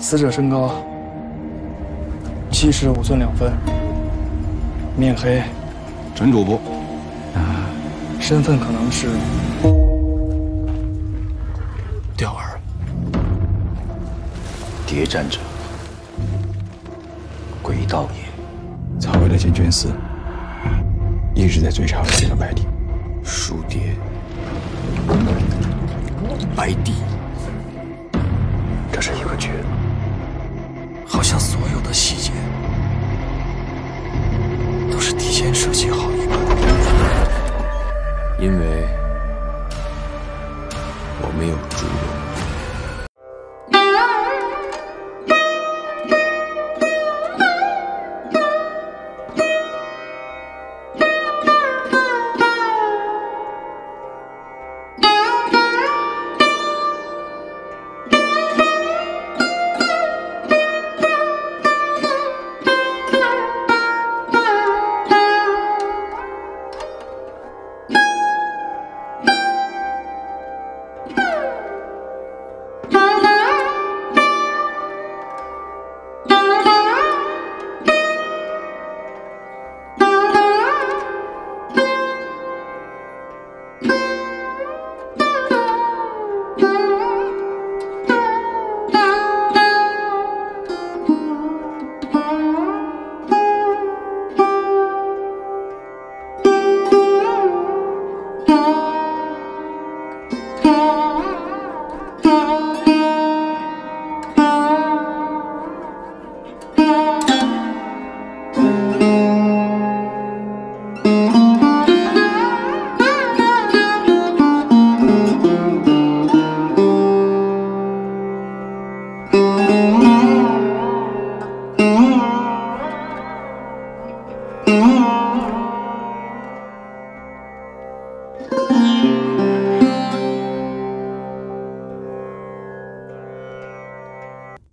死者身高75寸2分，面黑。 陈主播， 身份可能是钓饵。 谍战者，鬼道也。 曹魏的监军司一直在追查这个白帝。 书蝶，白帝，这是一个局。好像所有的细节都是提前设计好一般，因为